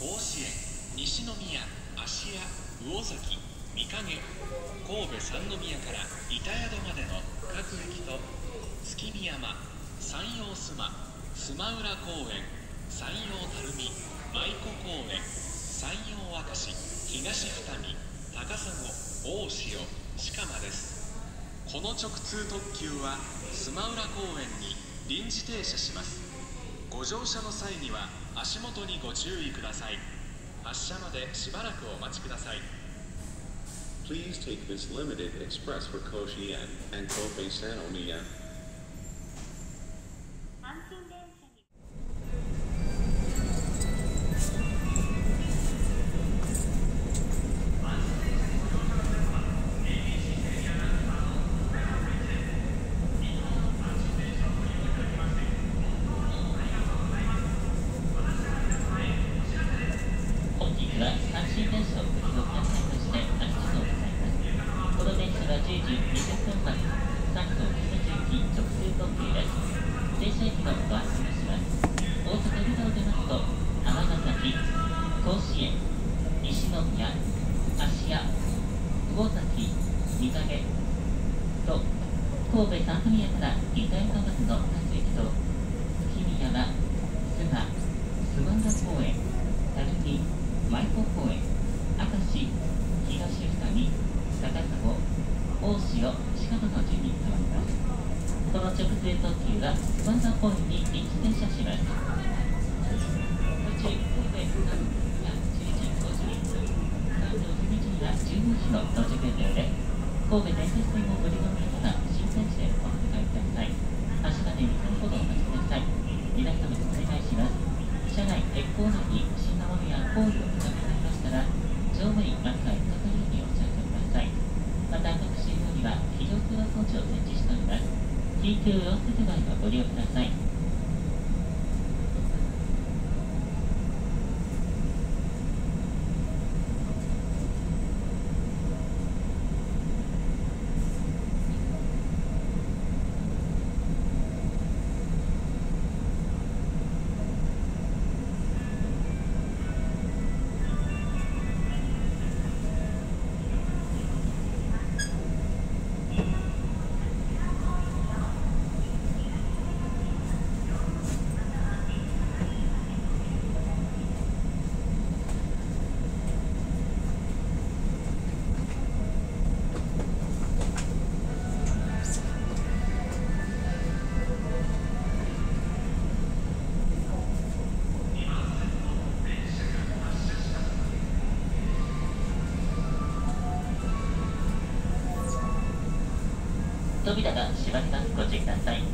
甲子園、西宮、芦屋、魚崎、御影、神戸三宮から板宿までの各駅と月見山、山陽須磨、須磨浦公園、山陽垂水、舞子公園、山陽明石、東二見、高砂、大潮、鹿間です。この直通特急は須磨浦公園に臨時停車します。ご乗車の際には足元にご注意ください。発車までしばらくお待ちください。 Please take this limited express for Koshien and Kobe Sanomiya. 神戸三宮から板宿までの各駅と月見山、須磨、須磨浦公園、垂水、舞子公園、明石、東二見、高砂、大潮、鹿戸の順に変わります。この直通特急は須磨浦公園に臨時停車します。途中、神戸三宮10時51分、山陽姫路には12時の到着予定で、神戸電鉄線をご利用の方は新幹線をお使いください。足まで2分ほどお待ちください。皆様にお願いします。車内結構内に不審なものや行為を認められましたら、乗務員または係員にお知らせください。また各車両には非常通話装置を設置しております。緊急を要する場合はご利用ください。扉が閉まります。ご注意ください。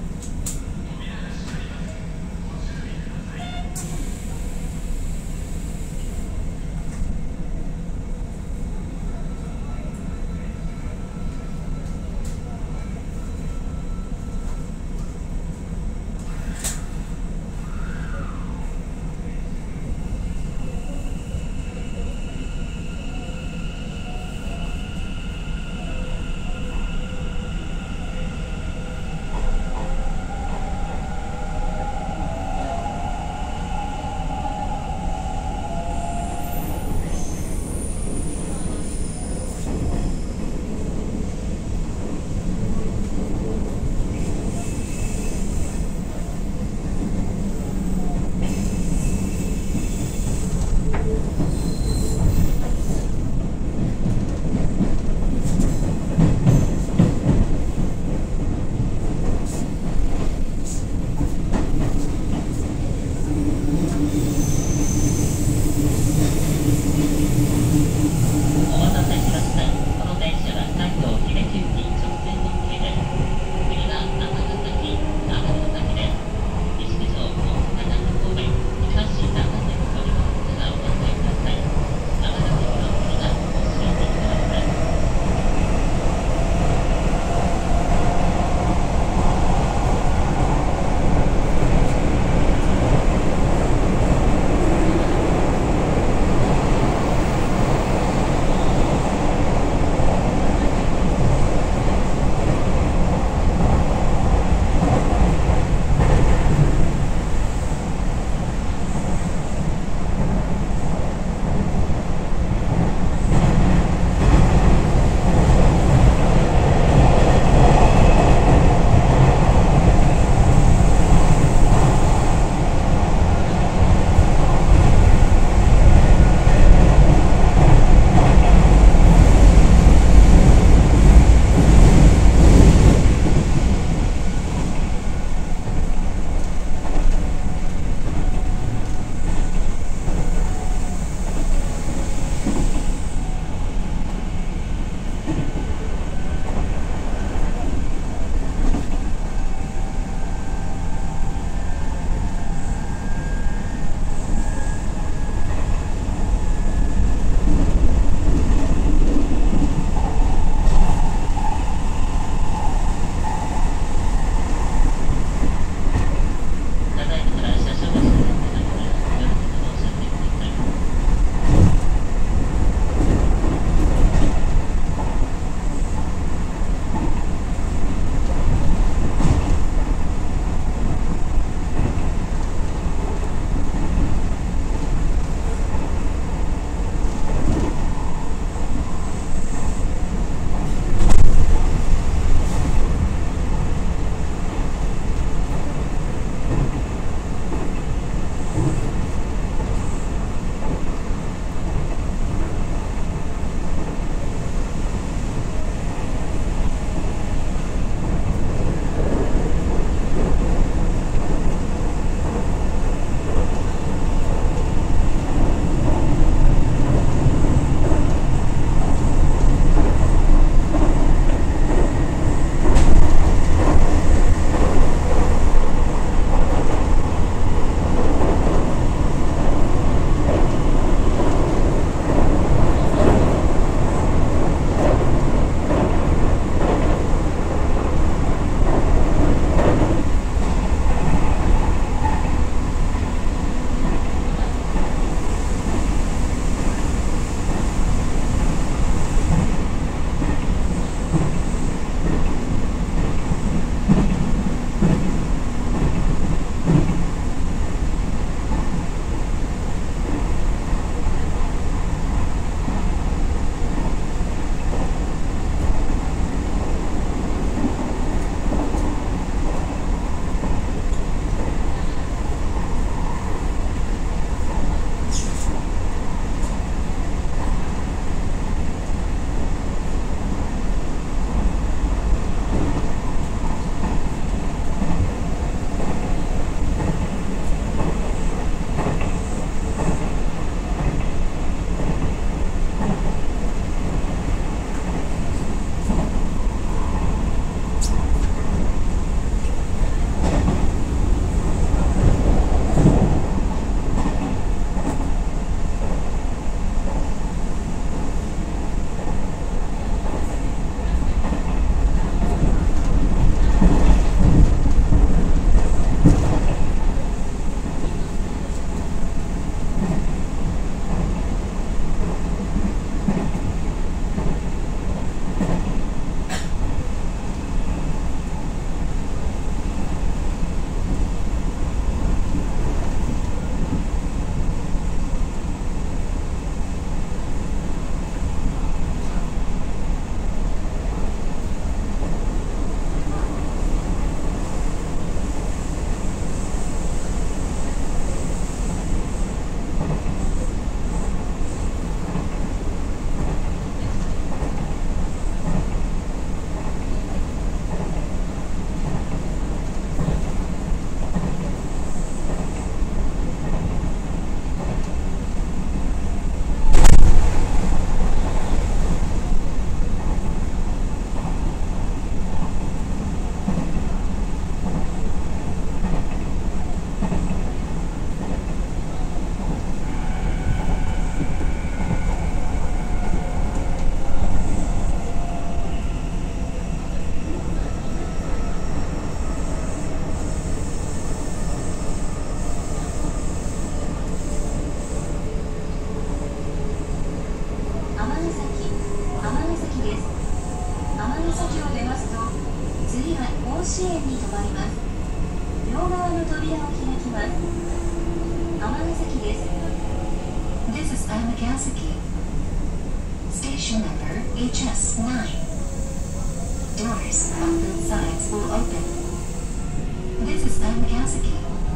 甲子園に停まります。両側の扉を開きます。尼崎です。 This is Amagasaki. Station number HS9. Doors on both sides will open. This is Amagasaki.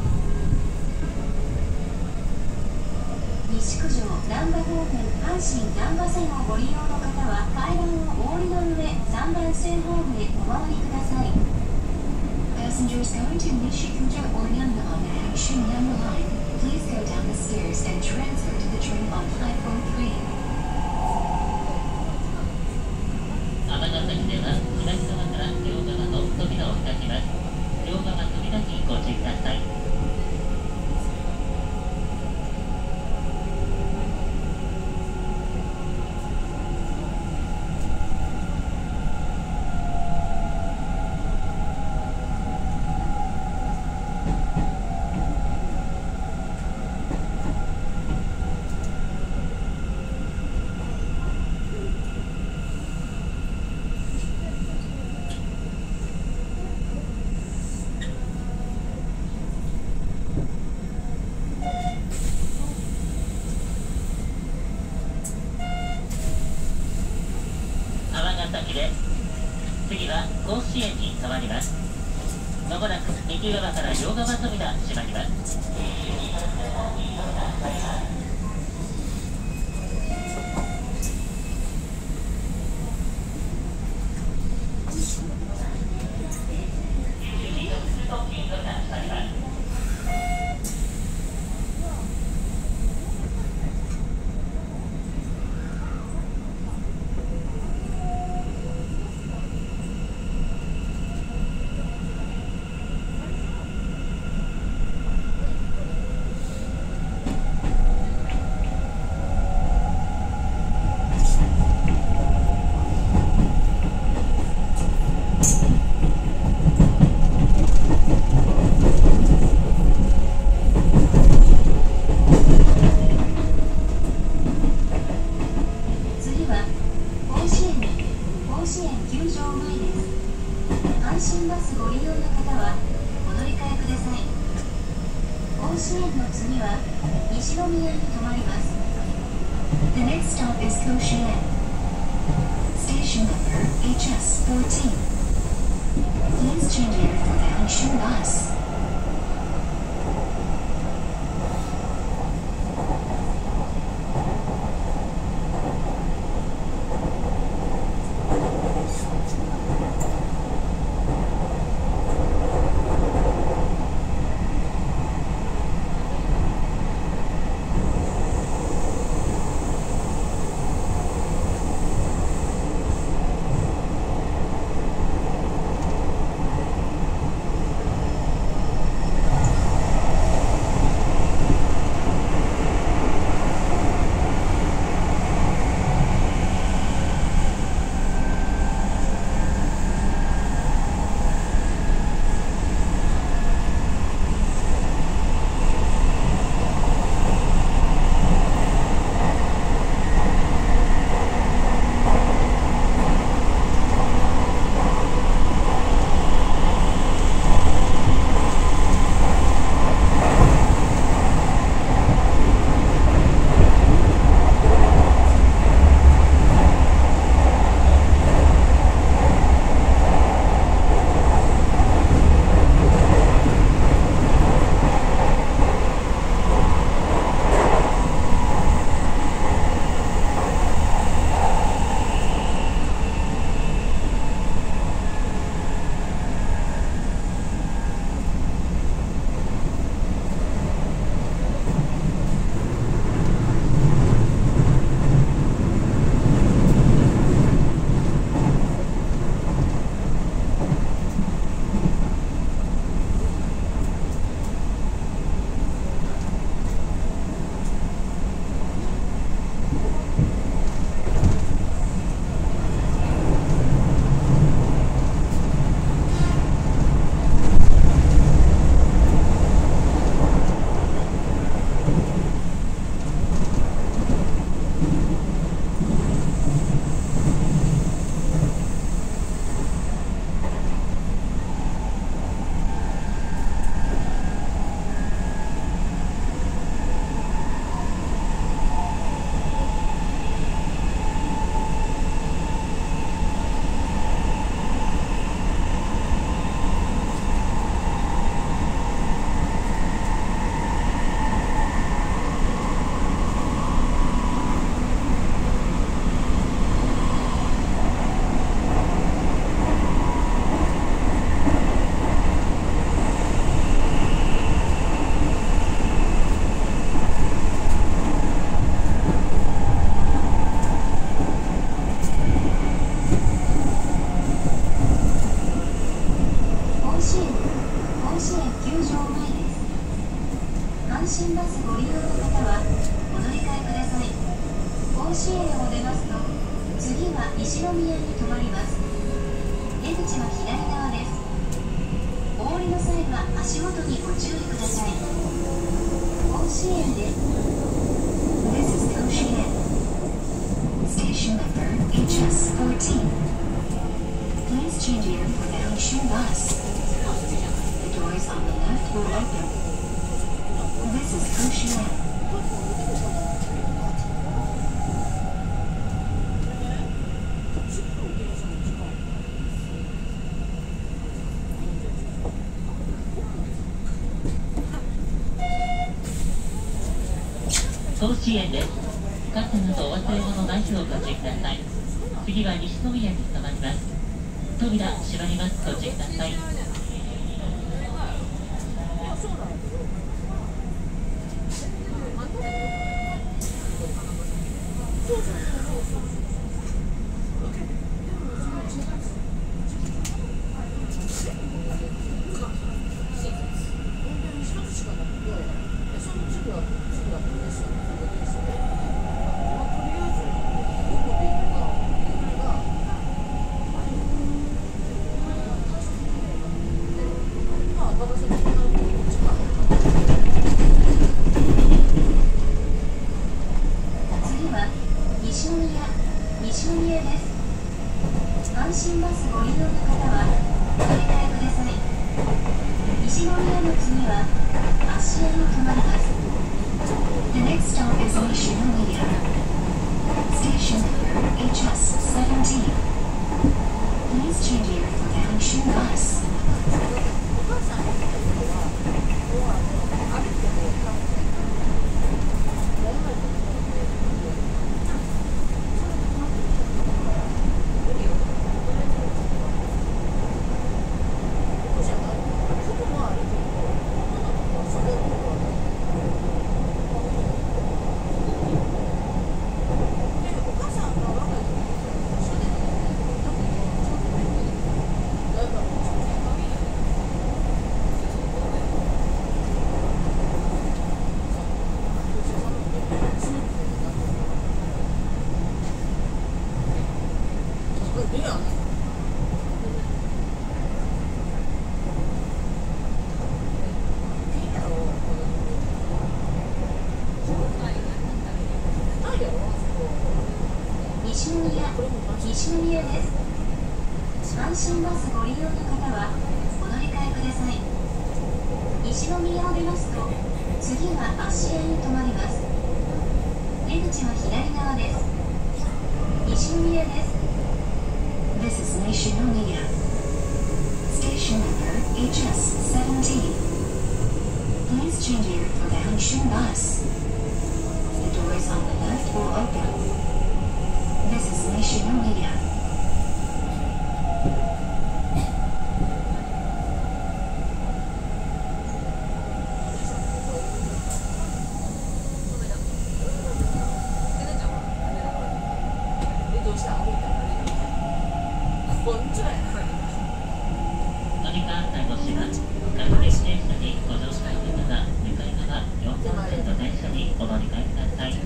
西九条難波方面阪神難波線をご利用の方は階段をお降りの上3番線ホームへお回りください。 Passengers going to Nishikujo or Namba on the Hanshin Namba line, please go down the stairs and transfer to the train on platform 3. 尼崎では左側から両側の扉を開きます。両側扉にご注意ください。次は甲子園に停まります。まもなく右側から両側扉閉まります。 The next stop is Koshien. Station number HS14. Please change here for the Hanshin bus. 場前です。阪神バスご利用の方はお乗り換えください。甲子園を出ますと次は西宮に停まります。出口は左側です。お降りの際は足元にご注意ください。甲子園です。 This is Koshien. Station number HS14. Please change here for the Hanshin bus. The doors on the left will open. This is Koshien. 甲子園です。傘などお忘れ物ない日をご注意ください。次は西宮に停まります。扉閉まります。ご注意ください。 西宮です。阪神バスご利用の方はお乗り換えください。西宮を出ますと次は芦屋に停まります。出口は左側です。西宮です。 This is Nishinomiya. Station number HS17. Please change here for the Hanshin bus. The doors on the left will open. This is Nishinomiya. 乗り換わったごしは各駅電車にご乗車の方、向かい側4番線の電車にお乗り換えください。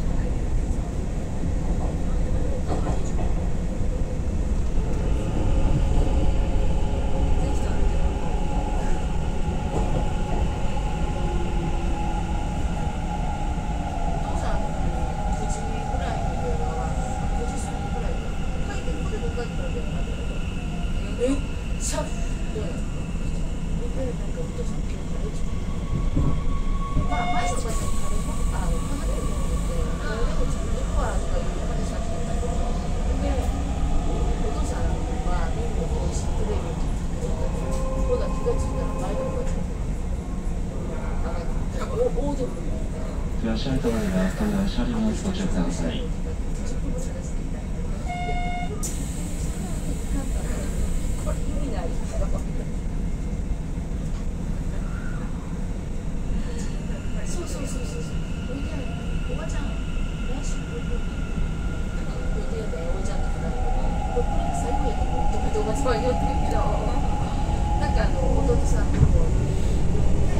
東相手前が車車両をご注意ください。 弟さんとこ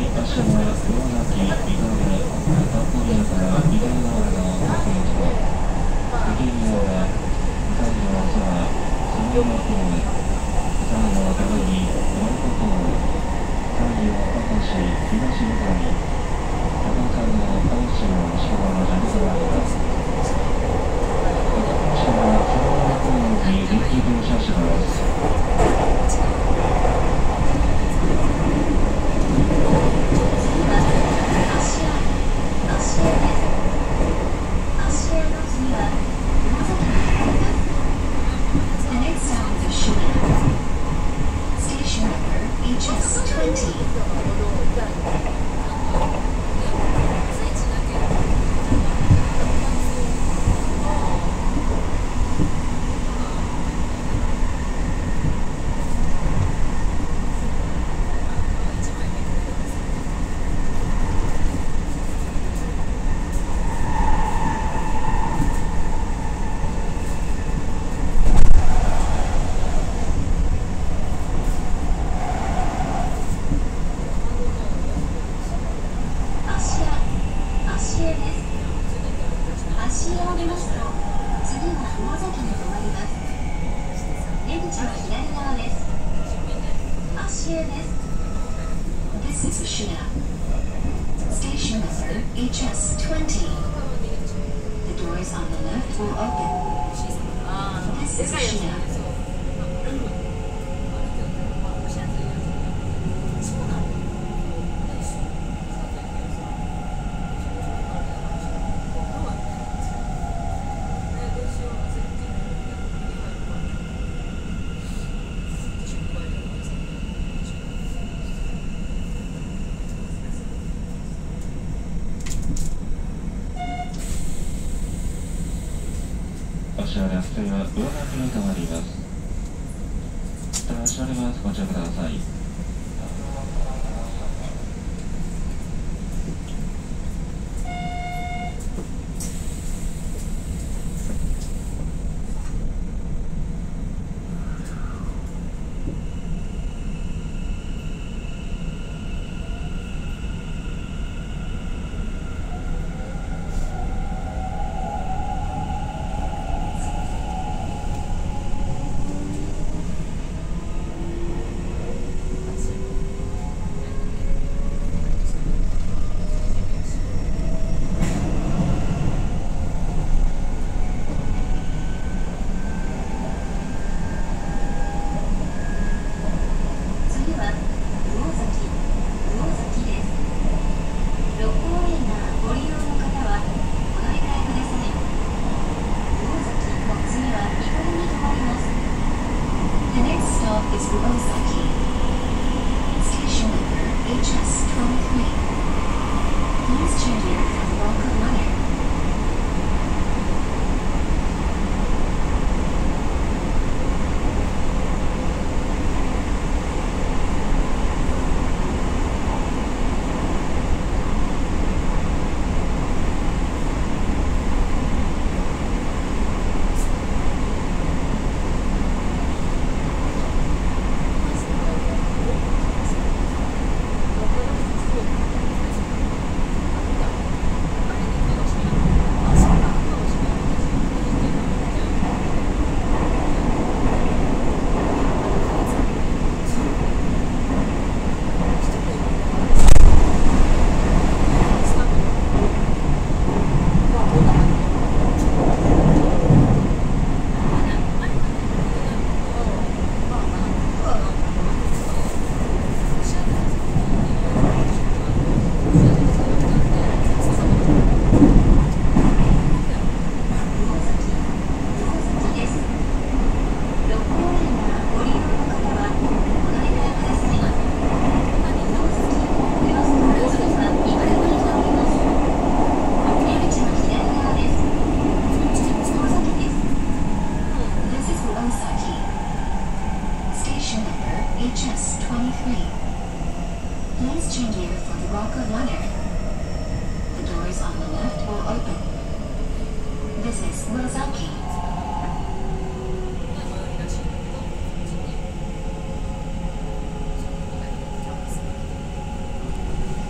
This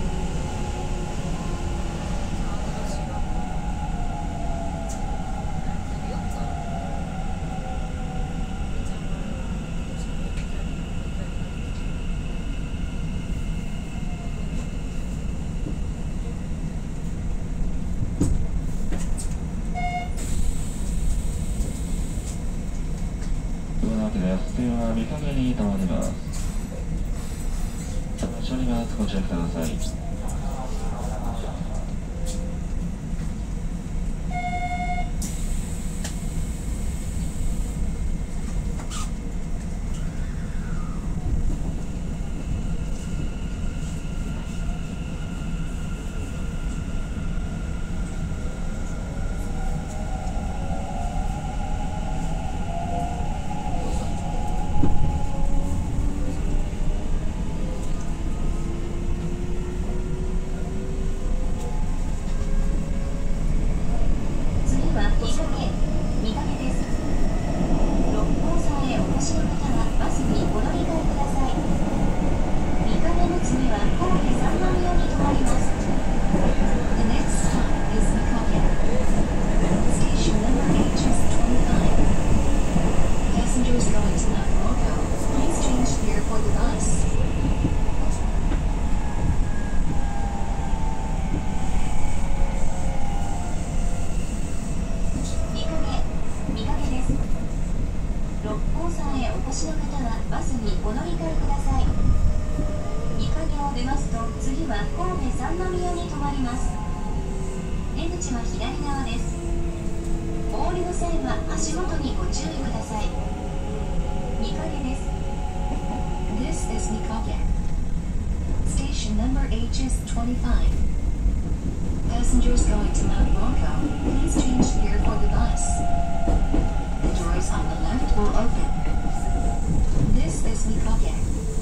見かけに停まります。処理ます。ご注意ください。Passengers going to Mount Bronco, please change here for the bus. The doors on the left will open. This is Mikage.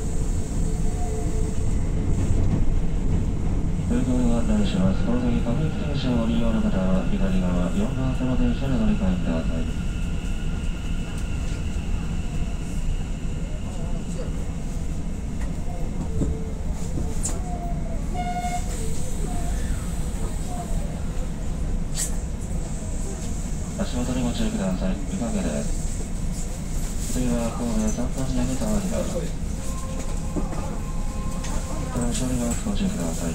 空港にご案内します。この次、各駅停車をご利用の方は左側4番線の電車で乗り換えください。足元にご注意ください。見かけです。次は神戸三本宮に停まります。後ろにご注意ください。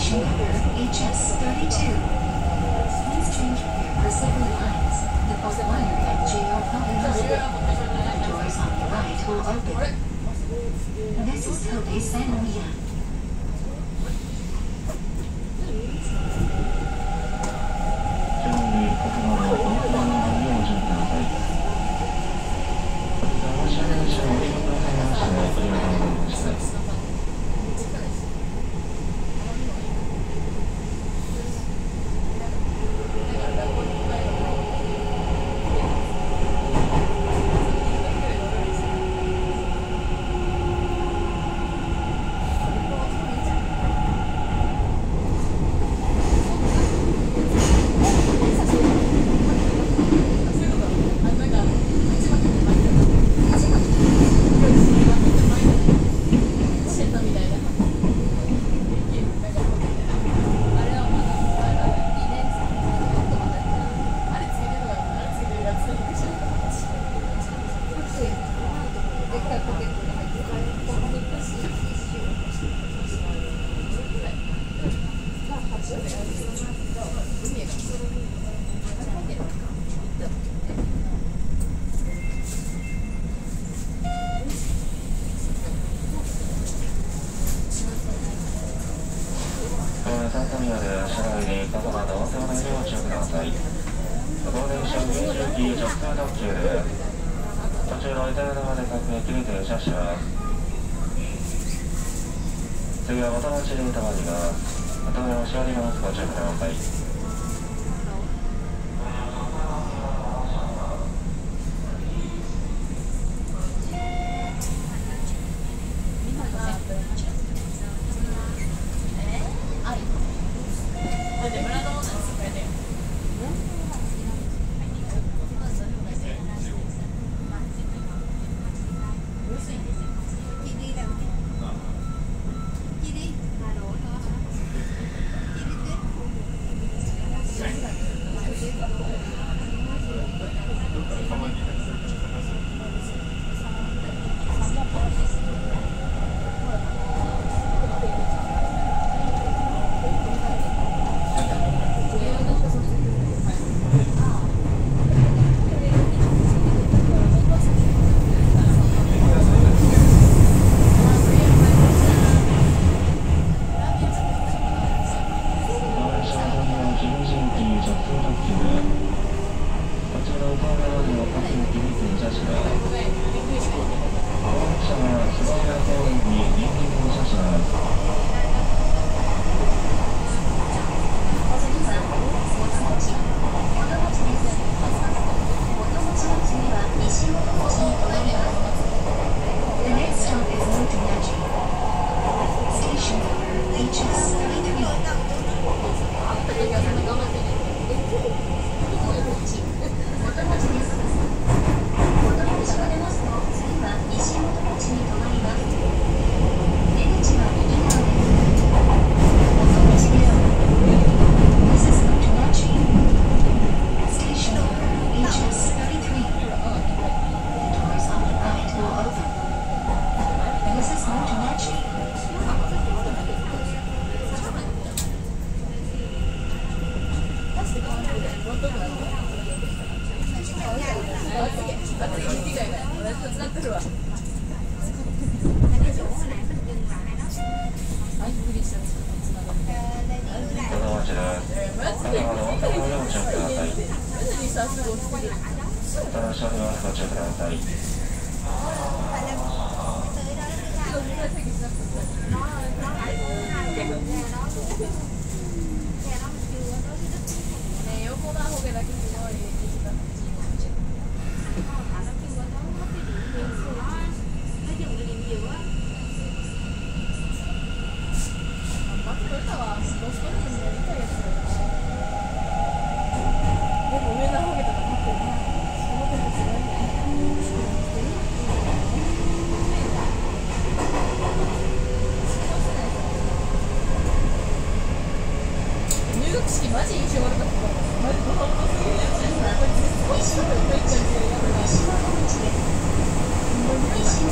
Station number HS32. Please change your Pacific lines. The bus wire at JR Public. The doors on the right will open. This is Kobe Sanomiya. 次は元町で止まります。またおし降ります。ご注意ください。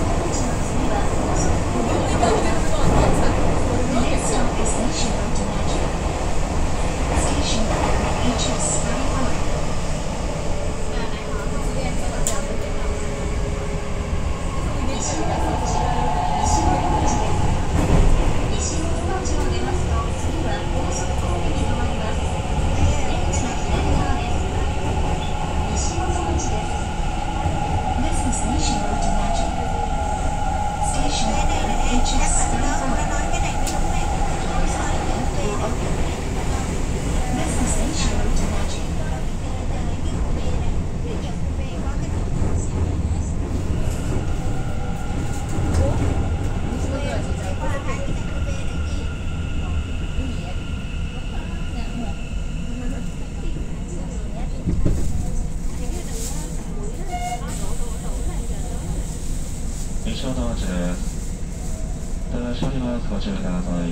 Station ご注意ください。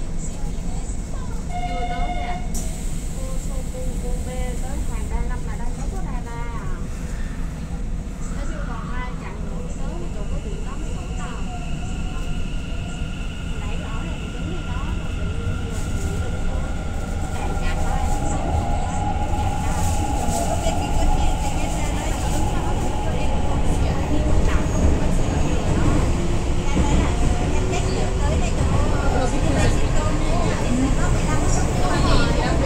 Chưa tới nè. Cô B tới Hoàng Đa Lâm mà đang tới Đà La à. Nó chưa còn 2 chặng nữa tới thì chỗ có chuyện đó mới đủ đâu. Nãy rõ là mình đứng đi đó rồi tự nhiên là đừng có đàn nhạc đó em sống không quá nhạc đó. Có biết cái quýt gì thì cái xe đấy nó đứng đó thì có đi được không? Dạ đi một chặng không có sự đó. Em thấy là em chắc nhiều tới đây chỗ Mexico nữa. Em có 15 phút nữa rồi.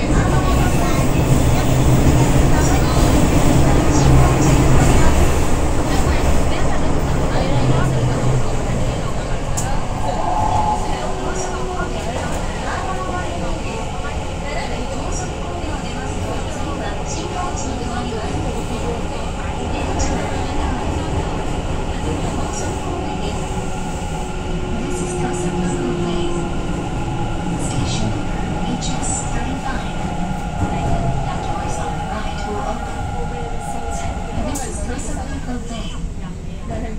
This is Gossip Local Lane. Station number HS35. The doors on the right will open. This is Gossip Local Lane.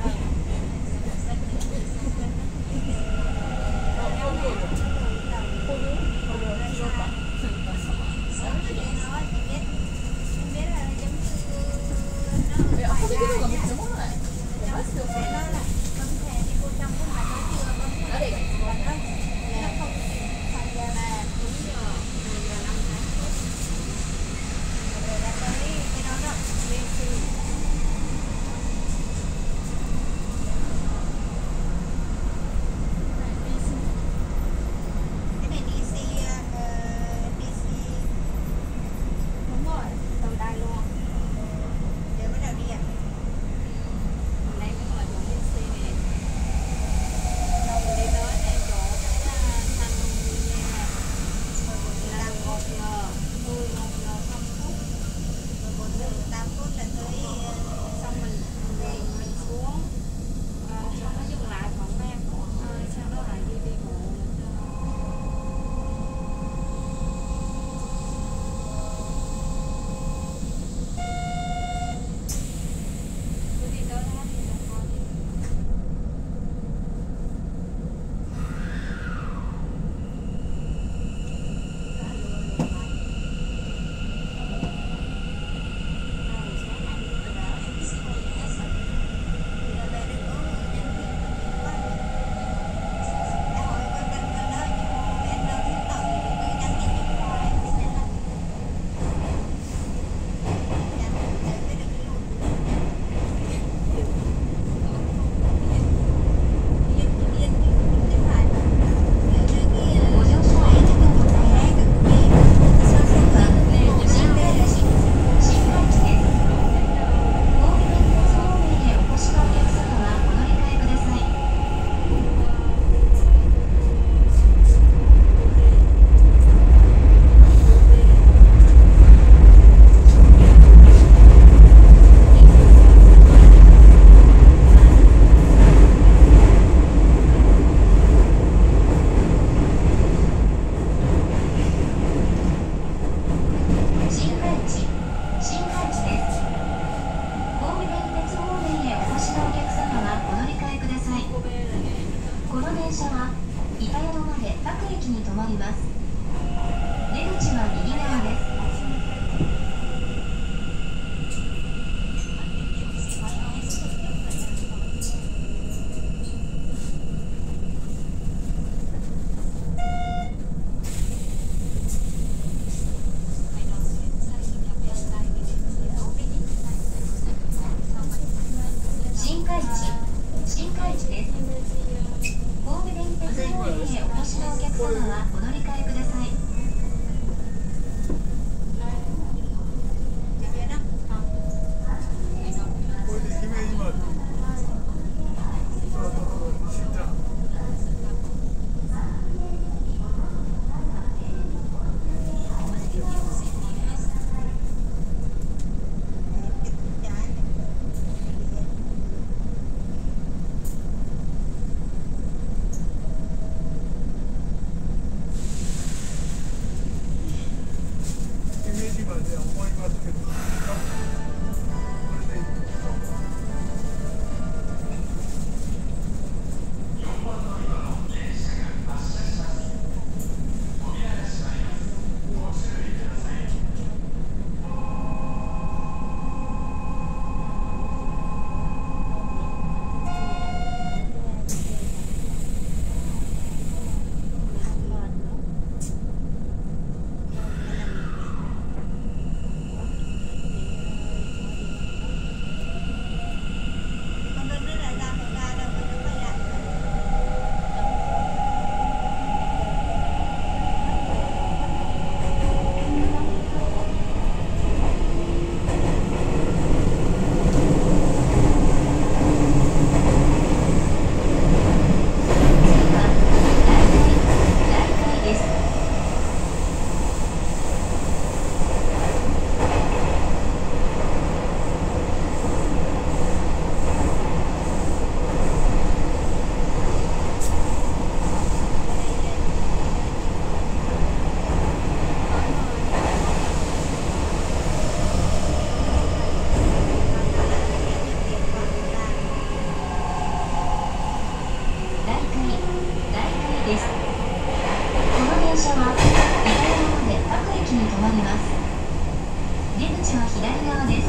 Cái này DC đúng rồi, tàu Đài luôn. Giờ bắt đầu đi ạ. Hôm nay mới ngồi chỗ DC này. Xong rồi đi tới này chỗ cái San Luis nha. Là 1L xong phút. Rồi 1L8 phút là tới xong mình xuống. Xong nó dừng lại khoảng 3 phút. Sau đó lại đi bộ. Cứ đi tới đó thì là thôi. 駅に停まります。出口は左側です。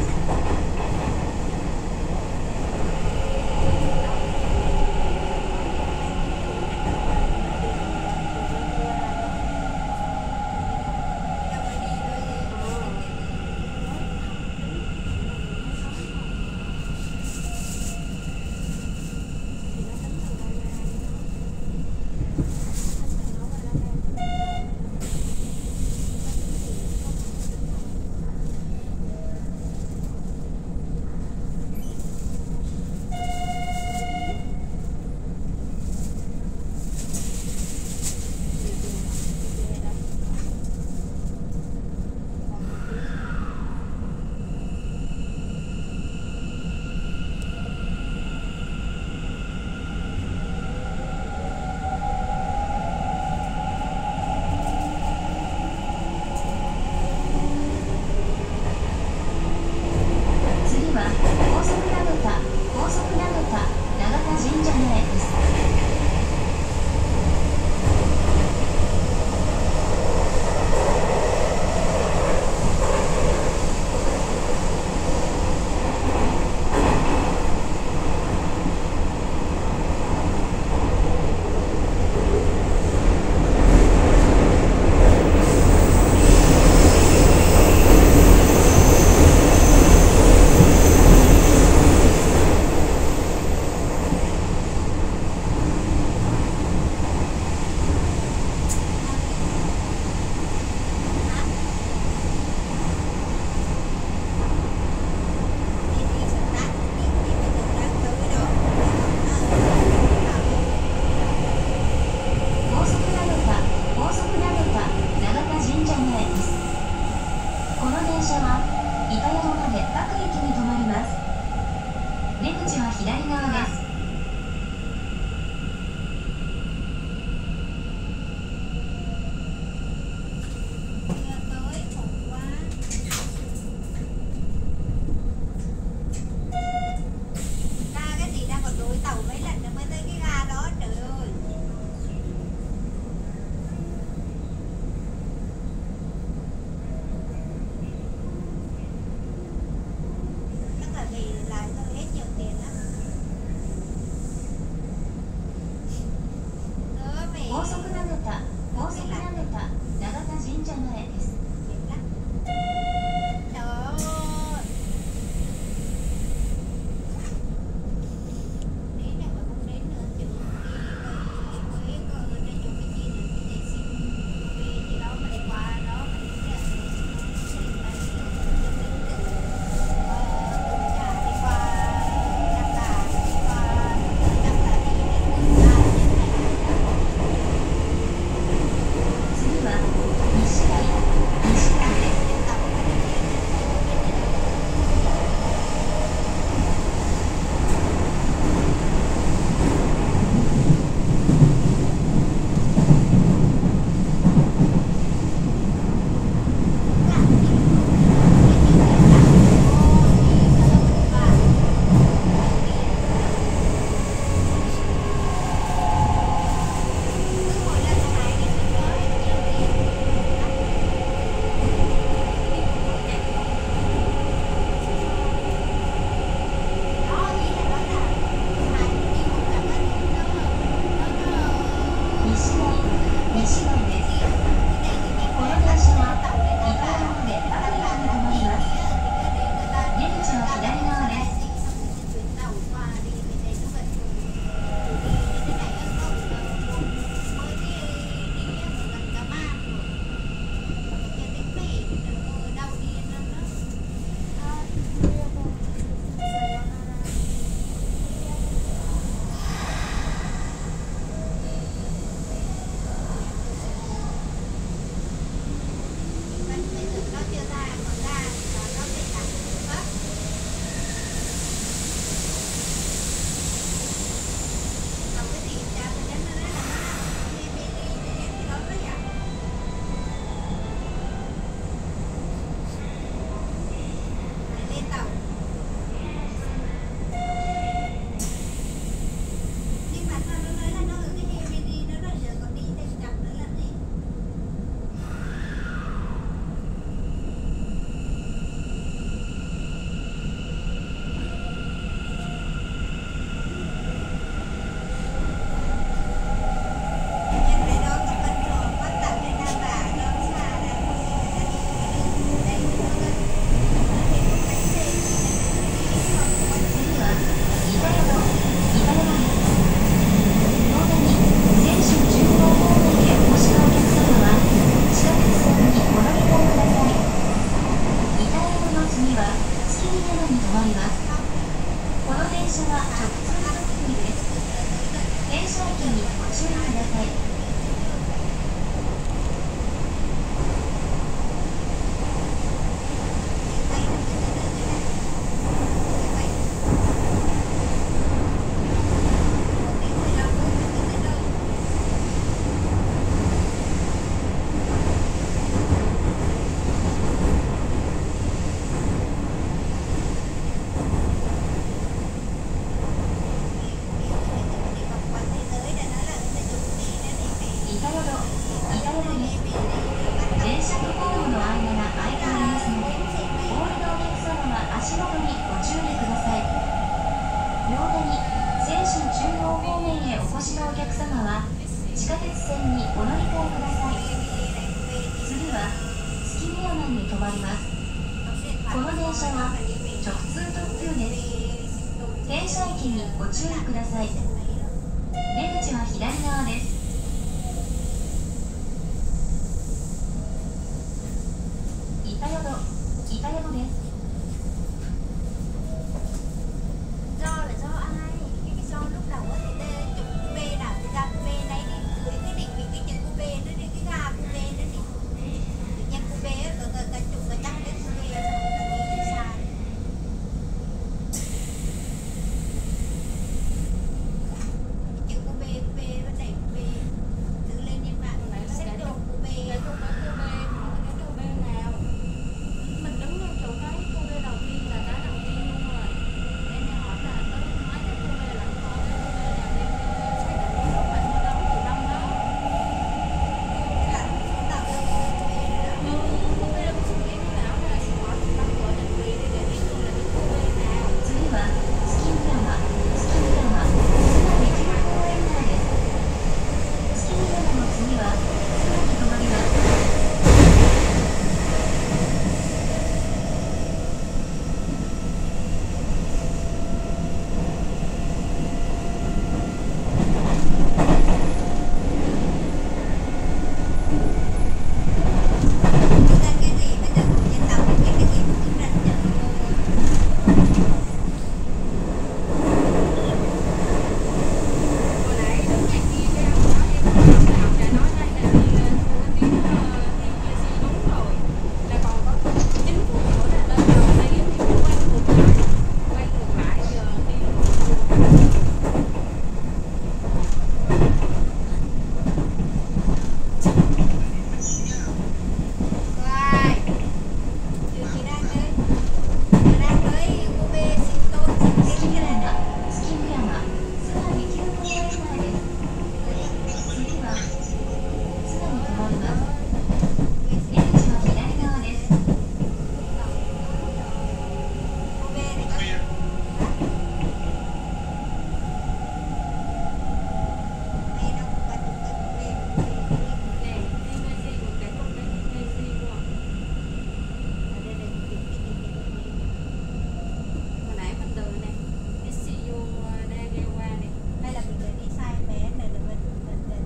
のお客様は地下鉄線にお乗り換えください。次は月見山に停まります。この電車は直通特急です。停車駅にご注意ください。出口は左側です。板宿です。 Do là do ai? Cái do lúc đầu á thì chụp cu bê nào thì ra cu bê đấy đi, cái định vị cái chữ cu bê nó đi, cái ga cu bê nó đi, tự nhiên cu bê á cái chụp cái chắc cái cu bê xong rồi cái đi sai. Chữ cu bê nó đẩy cu bê thử lên trên mạng xét đồ cu bê. Cái cu bê cái cu bê nào mình đứng ngay chỗ cái cu bê đầu tiên là cái đầu tiên luôn rồi. Nên là hỏi là tới nói cái cu bê là có cái cu bê nào đem xác định cái số phận ở đâu từ đông đó. Cái là số đầu tiên cu bê đó. Cu bê nó suy nghĩ nó lão là hỏi từ đông của định vị để biết luôn là cái cu bê nào. 次は月見山つまり9公園前です。月見山の次は須磨に停まります。 Cái gì bây giờ trên tàu cái gì cũng tính ra chợ luôn. Hồi nãy đứng nhà kia cái ông nói em học trà nói đây là đi lên xuống tiếng kia xi đúng rồi, là còn có 9 phút nữa là lên tàu đây thì quay ngược lại giờ đi Rồi, chưa chị đang tới cô bê xin tôn xin 月見 cái này 山月見山つまり9公園前です。次は須磨に停まります。出口は左側です。 cô bê này có đây đâu có chụp cái cô bê này đi ngay xe một cái con đấy ngay xe luôn ở đây hồi nãy mình từ này cái xe vô đây ghé qua này hay là mình để đi sai bé này là mình đấy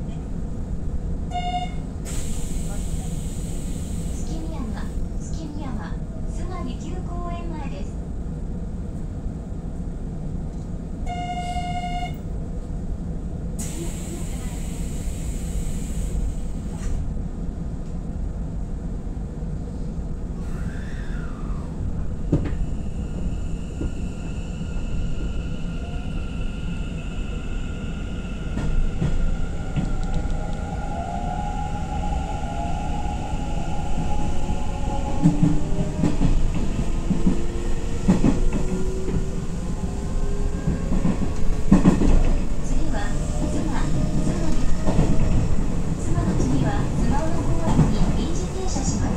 月見山つまり9公園前です。次は須磨です。須磨の次は須磨浦公園に臨時停車します。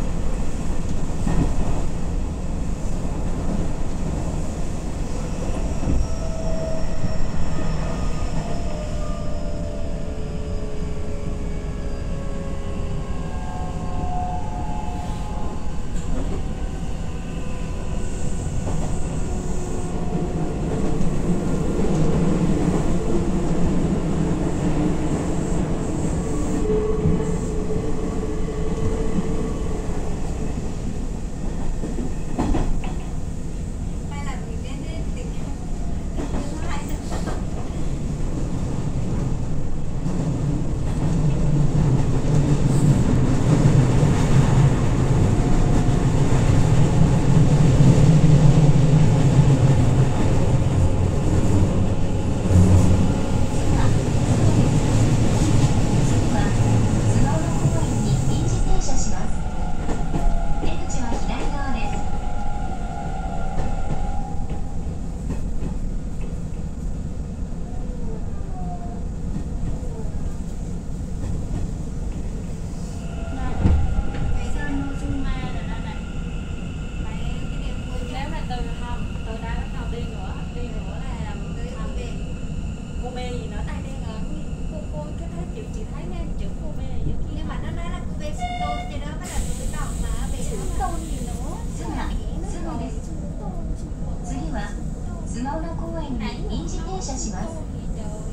停車します。 gì trời.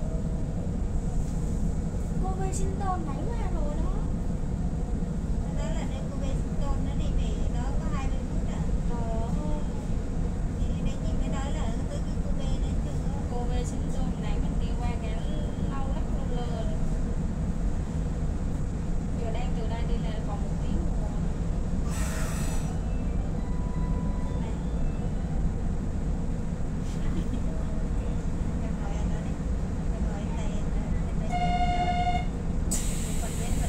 Cô Washington nãy qua rồi đó. Đó là nơi cô Washington nó đi về đó có 20 phút à. Trời ơi, Thì đây chị mới nói là tới cái cô B đấy chứ. cô Washington nãy mình đi qua cả lâu lắc lơ lơ rồi. Giờ đang từ đây đi là còn 1 tiếng đồng hồ. Em hỏi anh đó đi. Em hỏi anh này, anh nói chuyện với nó đi. Còn bên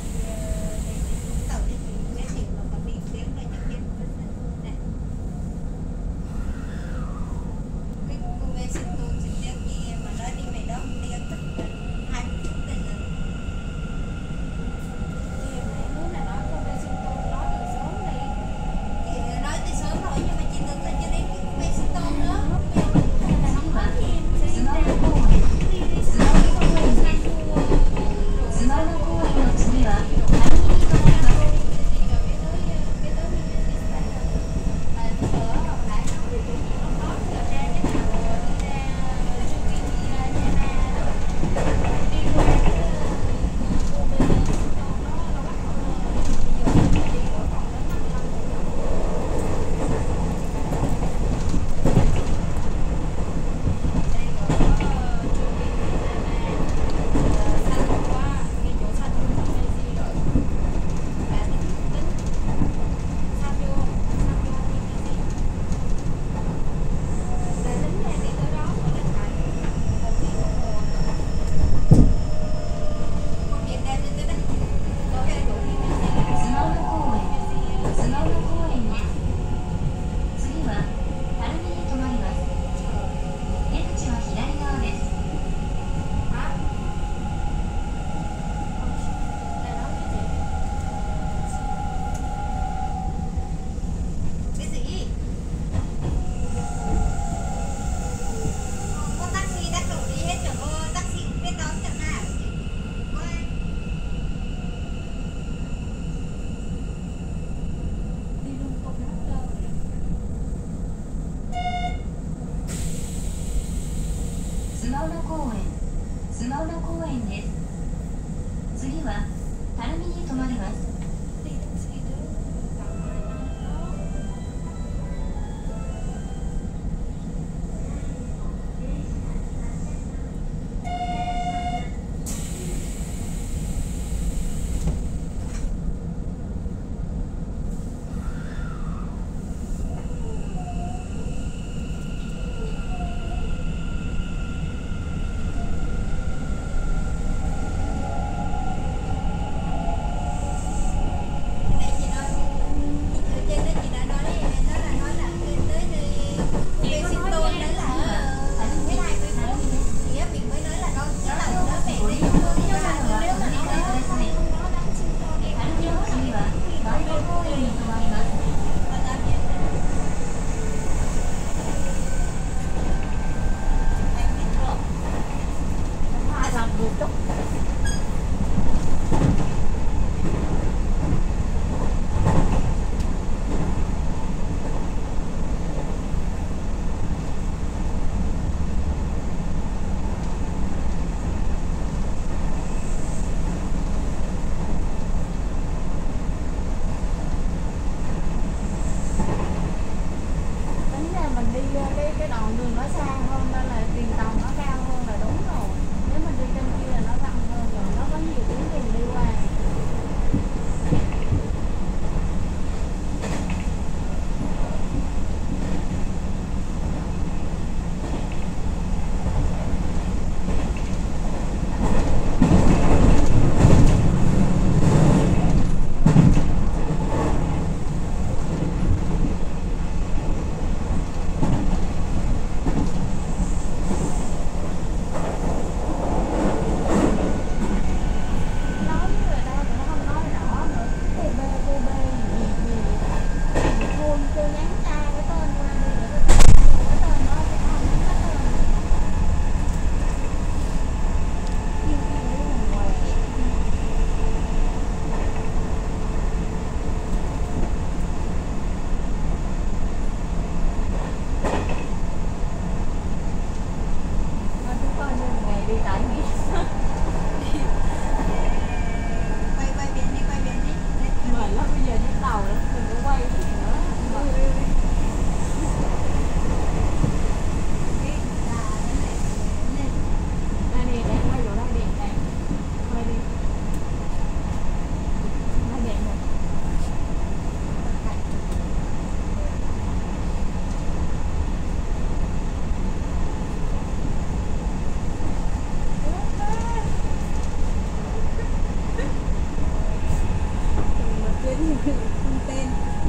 không tên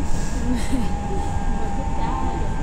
mà thích cá là được.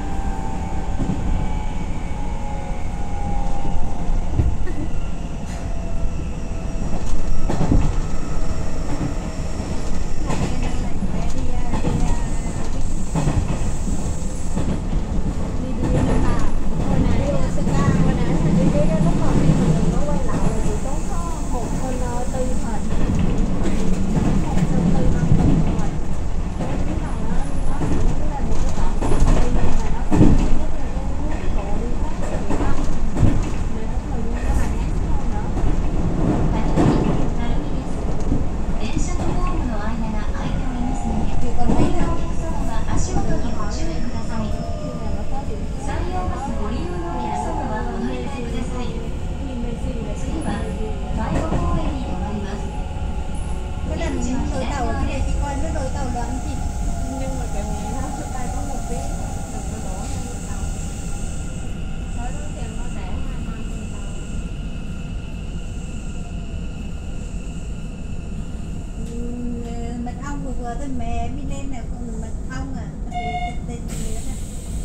Vừa thôi mẹ mi lên nè con mật ong à tên gì nữa nè.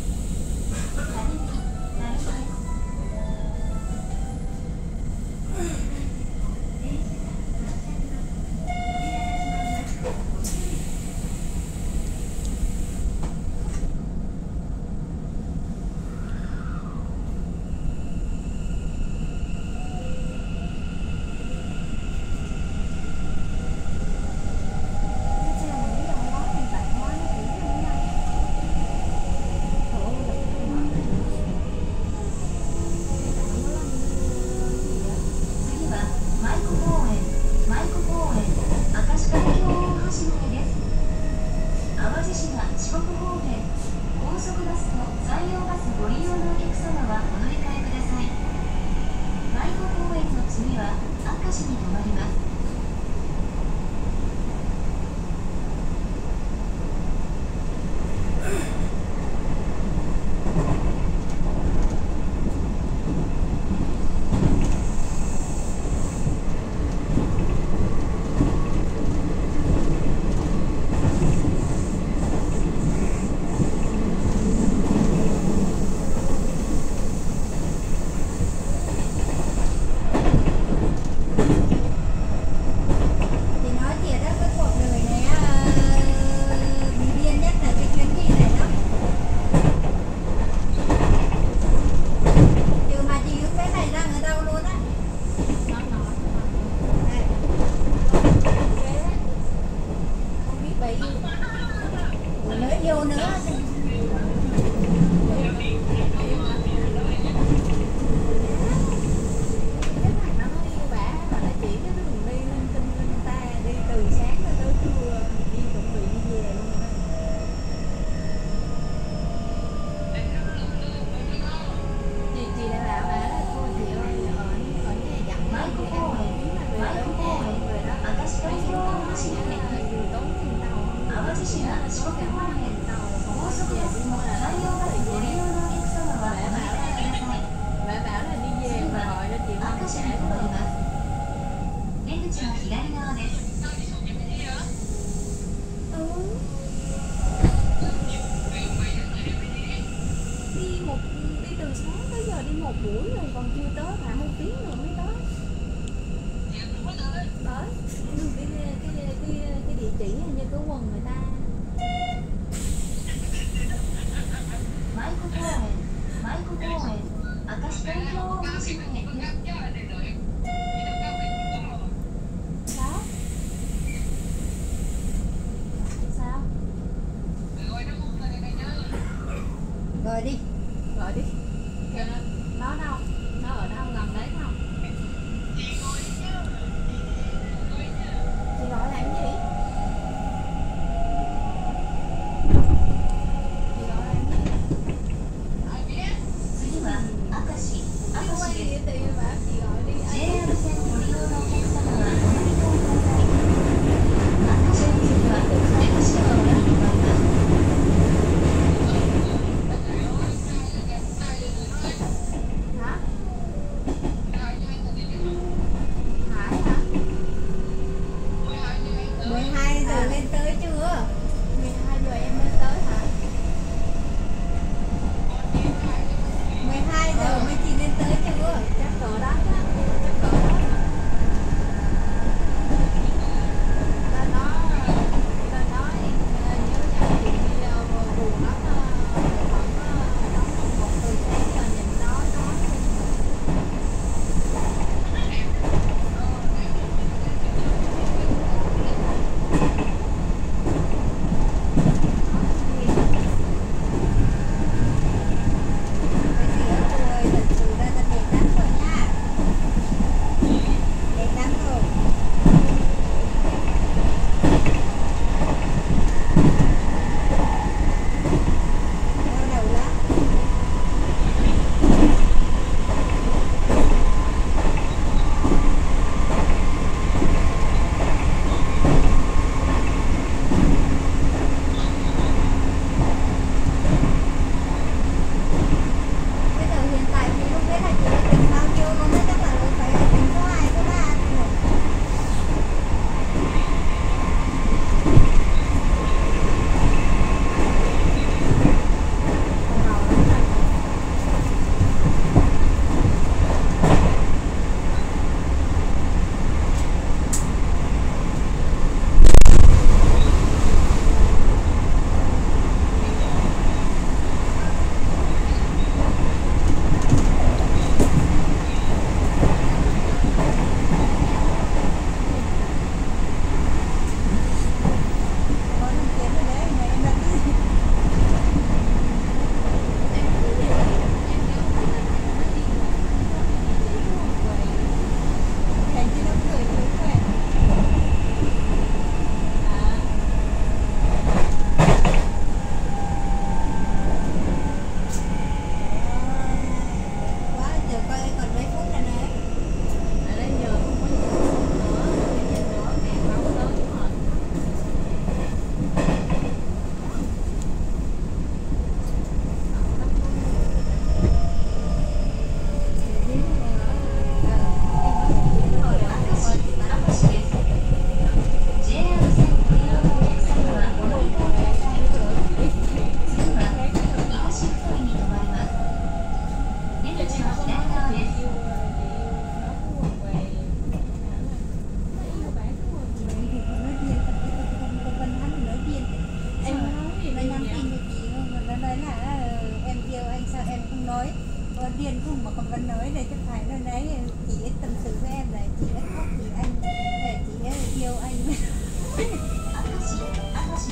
Gọi đi. Nó đâu? Nó ở đâu? Gần đấy không? Chị gọi làm gì? Chị gọi làm gì? Chị quay đi thì bảo chị gọi đi. điên không mà con vẫn nói để cho phải nó đấy chị ấy tâm sự với em là chị ấy khóc vì anh để chị ấy yêu anh 明石です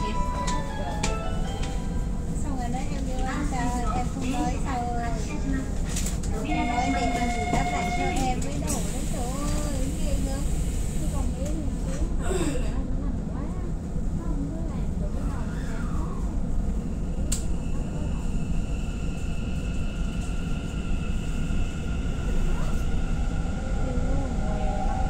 xong rồi nói em yêu anh sao em không nói sao không nói để mình bù đắp lại cho em mới đổ đấy trời ơi ghê gớm chứ còn mấy mình cứ hỏi là anh nó làm quá không cứ làm được cái nào mà làm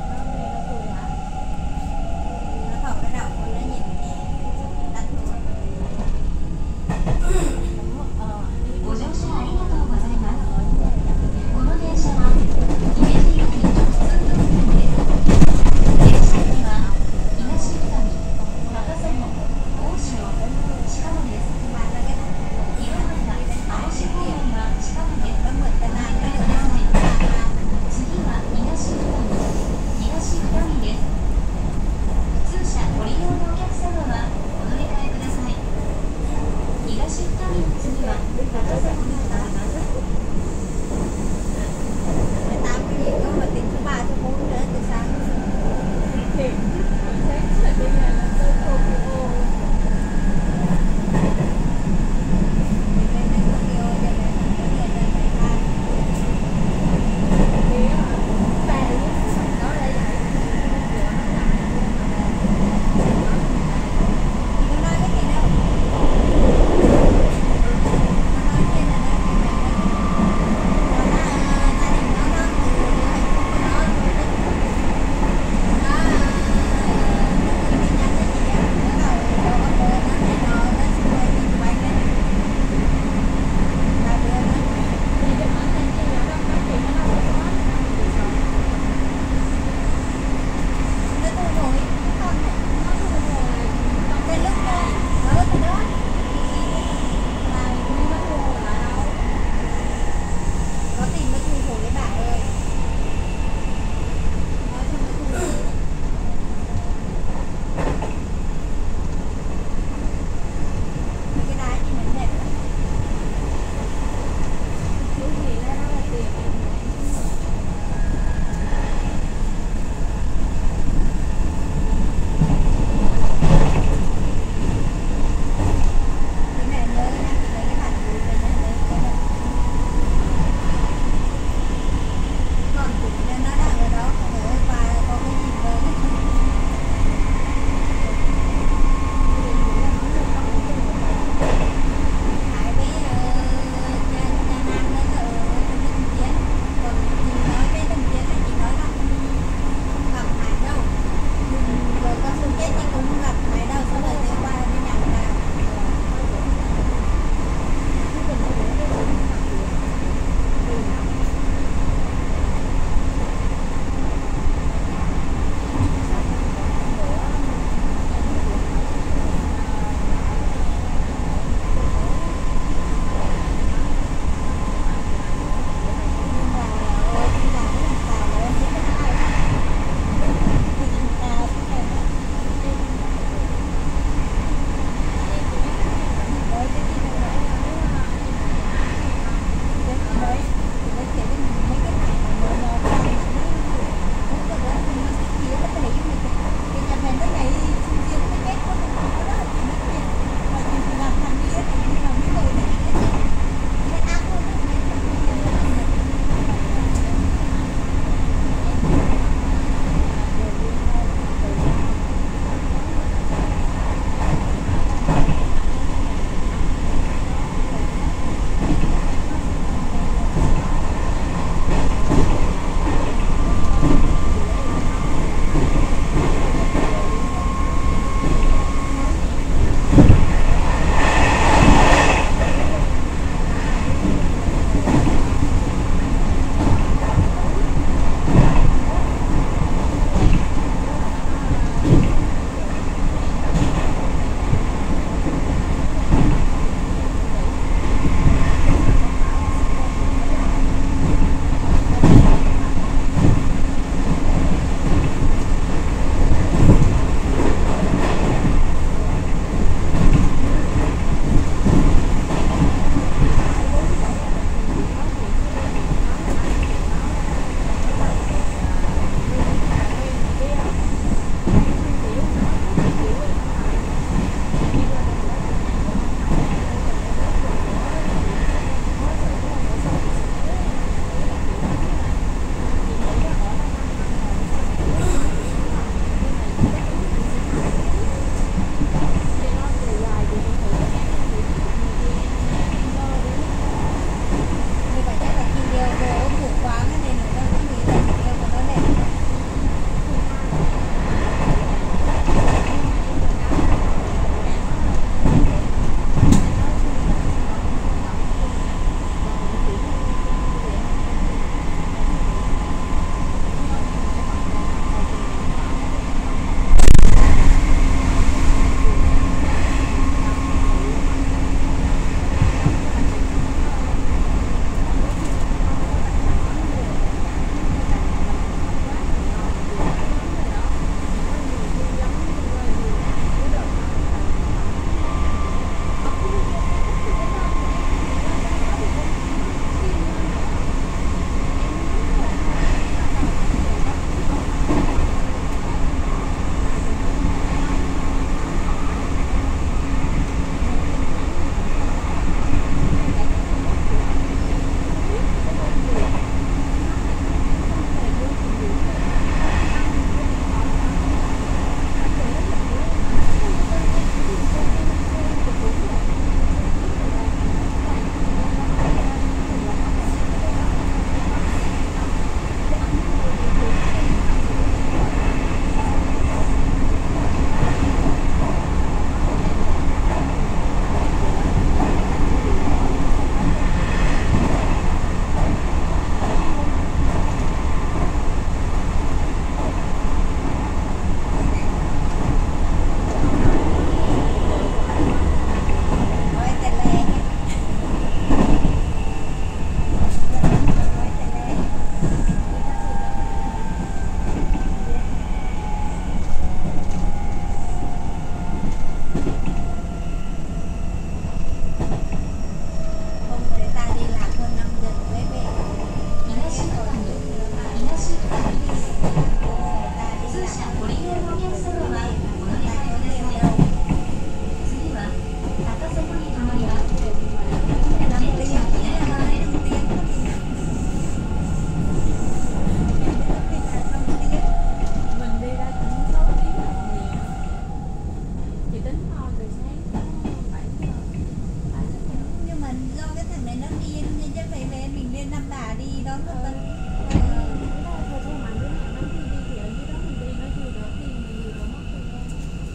đón nó tính Thời gian mà đứa nào nó đi thì ở dưới đó mình đi nó vừa đỡ đi mà vừa đỡ mất thời gian.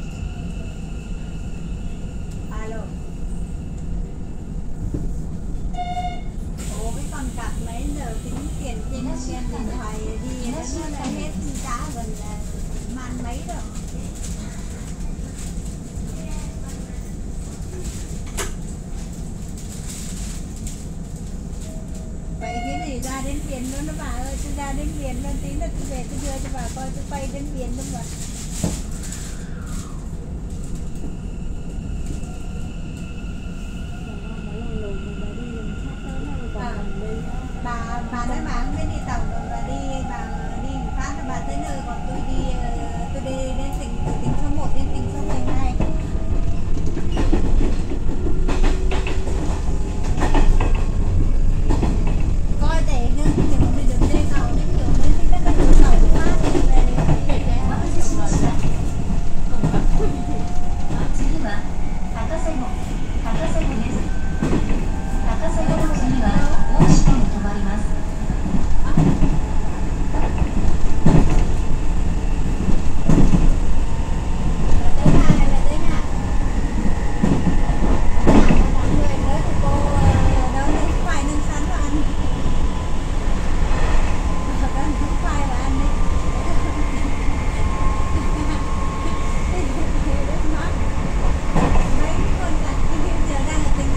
alo. Ủa cái con cặp mấy giờ tính tiền trên điện thoại đi nó đã hết giá gần là man mấy rồi. Vậy cái gì ra đến biển luôn đó bà ơi, tôi ra đến biển luôn, tí nữa tôi về tôi đưa cho bà coi, tôi bay đến biển luôn bà. Bà nói bà không biết đi tàu rồi bà đi một phát là bà tới nơi, còn tôi đi đến từ tỉnh số 1 đến tỉnh số 12. Coi để kiểu mình được đi tàu đến kiểu mấy cái đất nước tàu quá thì về 次は高瀬号です。高瀬号の次は大島に停まります。 tới nhà là tới nhà. Người tới thì cô đâu lấy khoai nướng sắn vào ăn. Đó nướng khoai vào ăn đi. Rất mát. Mấy con gạch kia giờ đang ở tỉnh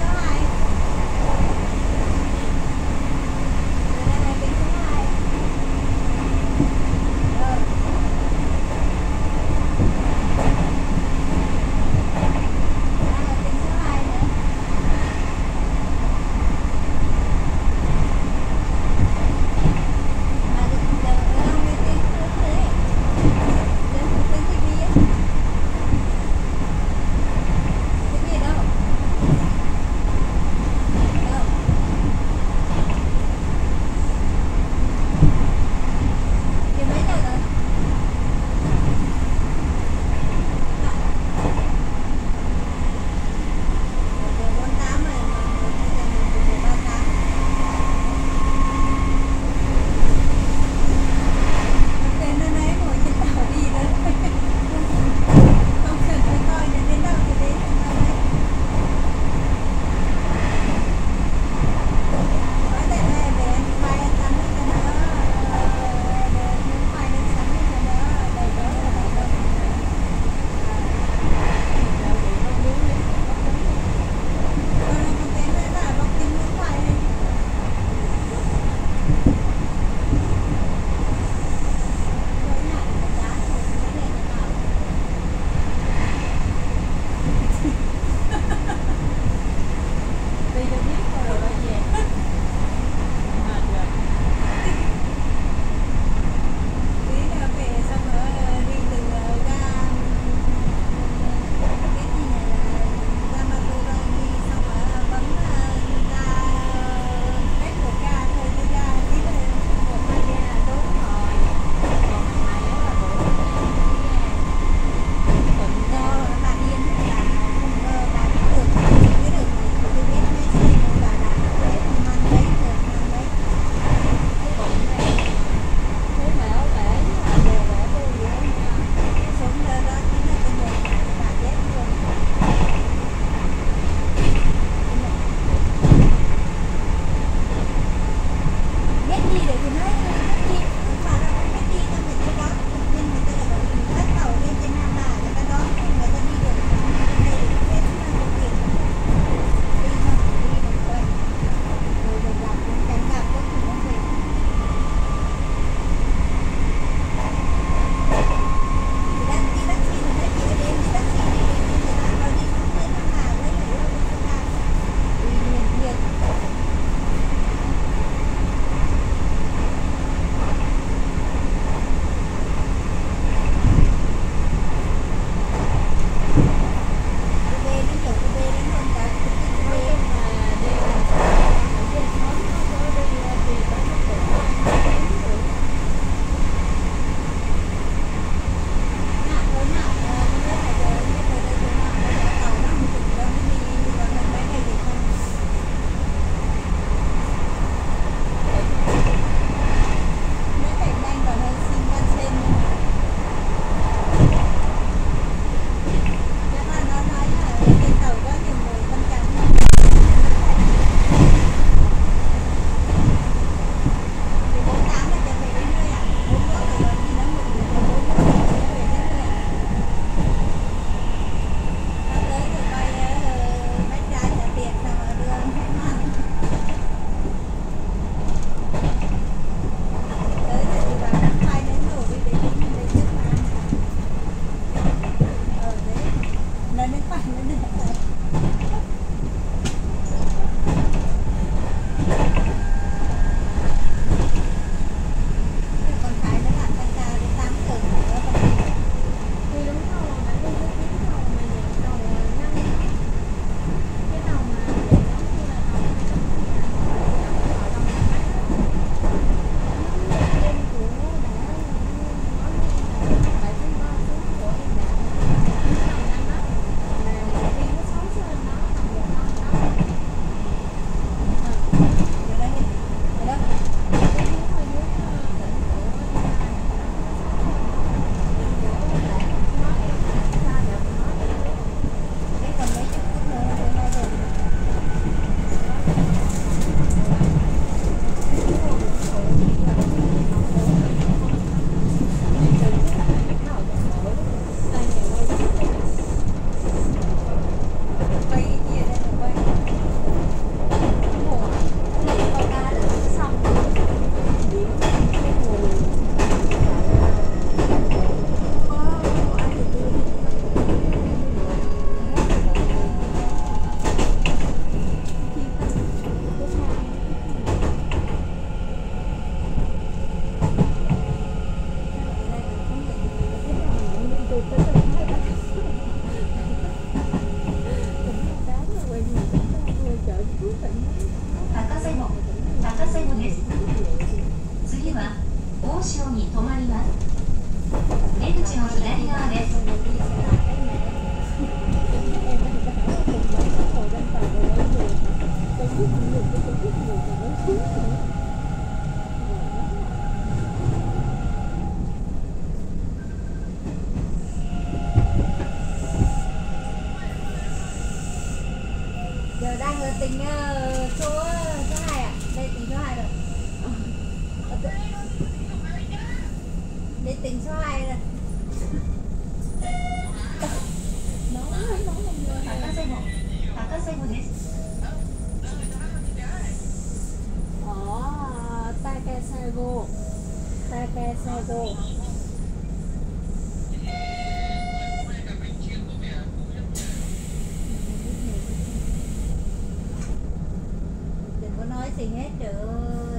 Giờ đang ở tỉnh số 2 à? Đây tỉnh số 2 rồi. Đây tỉnh số 2 rồi. 赤瀬号です。 Takasago. Takasago. Đừng có nói gì hết trời ơi.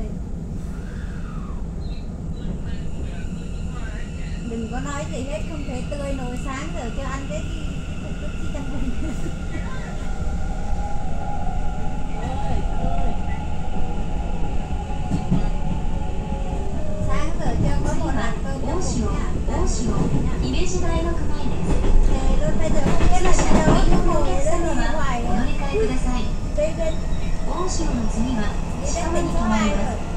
Đừng có nói gì hết, không thể tươi nổi sáng rồi cho ăn cái chi trong mình. Sáng rồi cho có một hạt cơm cho cùng nha. 姫路大学前です。 Rồi bây giờ không biết là đi đâu, cứ ngồi ở đây đi hoài お乗り換えください。 Đi đến 大潮の次は đi 近 đến 場 tỉnh に số 停まり 2 ま rồi. す。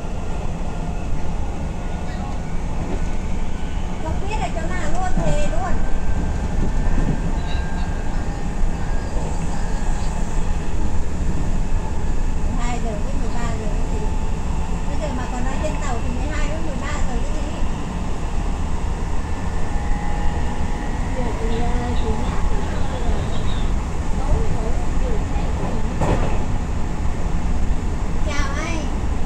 Không biết là chỗ nào luôn, thề luôn. Hai giờ với 13 giờ cái gì? Bây giờ mà còn nói trên tàu thì 12 với 13 giờ cái gì? Giờ thì chị nhát tối ngủ vừa thấy chào anh.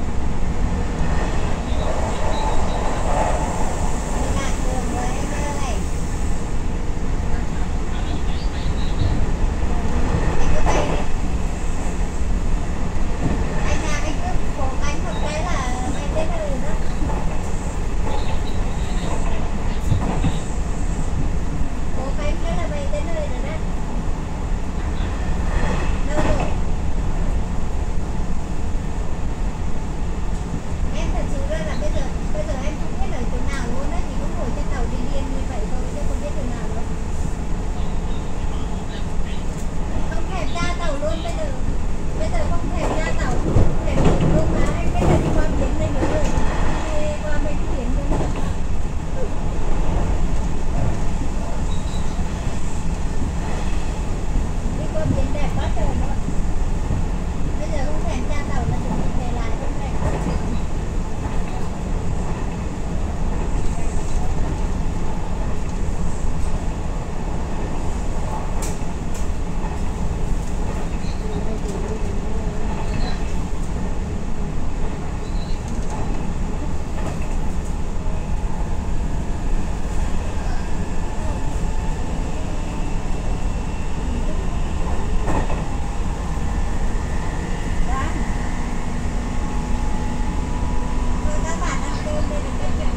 Đi lạc đường rồi anh ơi. Anh cứ bay đi. Anh nào anh cứ cố gắng một cái là bay đến nơi rồi đó. Cố gắng cái là bay đến nơi rồi đó. Đâu rồi? Em thật sự ra là bây giờ em không biết ở chỗ nào luôn á, chỉ có ngồi trên tàu đi điên như vậy thôi chứ không biết chỗ nào đâu. Không thèm ra tàu luôn bây giờ không thèm ra tàu, không thèm luôn mà anh bây giờ đi qua biển đây nữa rồi, đi qua bên biển luôn. Đi qua biển đẹp quá trời luôn. Bây giờ không thèm ra tàu là chuẩn bị về lại luôn này. Đoán. Thôi các bạn ăn cơm đi, đừng có chuyện.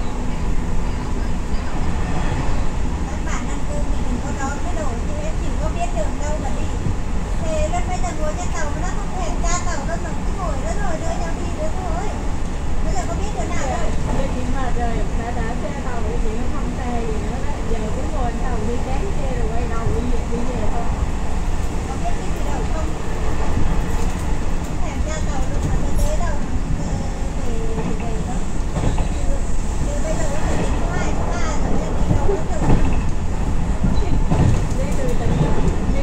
Các bạn ăn cơm thì đừng có đón cái đồ chứ em chỉ có biết đường đâu mà đi. Thế nên bây giờ ngồi trên tàu mà nó không thèm ra tàu đâu mà cứ ngồi đó rồi đưa nhau đi nữa thôi. Bây giờ có biết chỗ nào đâu. Bây chị mà rồi đã xe tàu thì chị không xe gì nữa đó. Giờ cũng ngồi tàu đi chán xe rồi quay đầu đi về thôi. Có biết cái gì đâu không? Không thèm ra tàu đâu mà tới tới đâu về đâu. Chứ bây giờ phải tính số 2, số 3 rồi đi đâu nữa rồi. Đi từ tỉnh đi.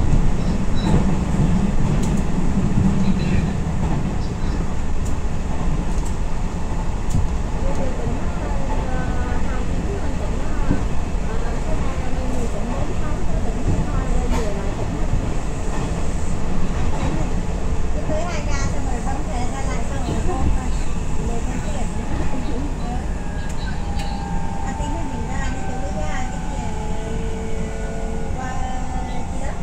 Cứ tới 2 ga xong rồi bấm về ra lại xong rồi ôm thôi. Lên đến tiền. Tính là mình ra đi từ cái ga cái kia qua chi đó.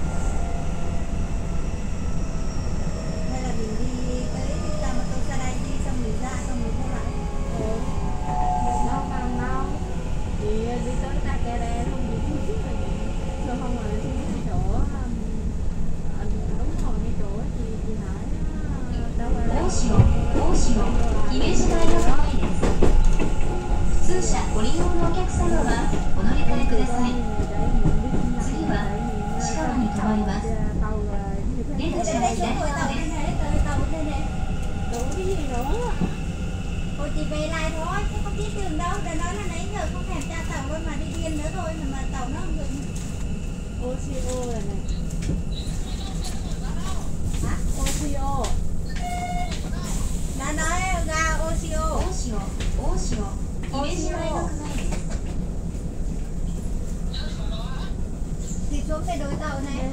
Hay là mình đi tới Yamato Sarai đi xong mình ra xong mình quay lại. Đâu không đâu. Chị đi tới Takere không gì chút chút là vậy. Rồi không mà xuống cái chỗ đúng rồi ngay chỗ chị hỏi đâu ở 大 đâu. 潮姫路大学前です。通車ご利用のお客様はお乗り換えください。次は近場に停まります。現在は左側です。 Đủ cái gì nữa. Thôi chị về lại thôi, chứ không biết đường đâu. Đã nói là nãy giờ không thèm ra tàu luôn mà đi điên nữa thôi mà tàu nó không dừng. Oxy này này. Hả? 姫路大学前です。 thì xuống cái đôi tàu này.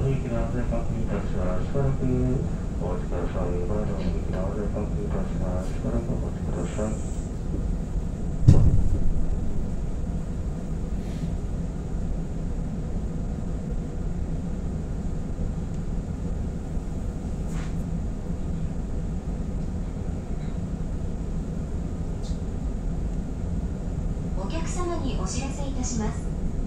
乗り行きの安全確認いたします。しばらくお待ちください。前の乗り行きの安全確認いたします。しばらくお待ちください。 お客様にお知らせいたします。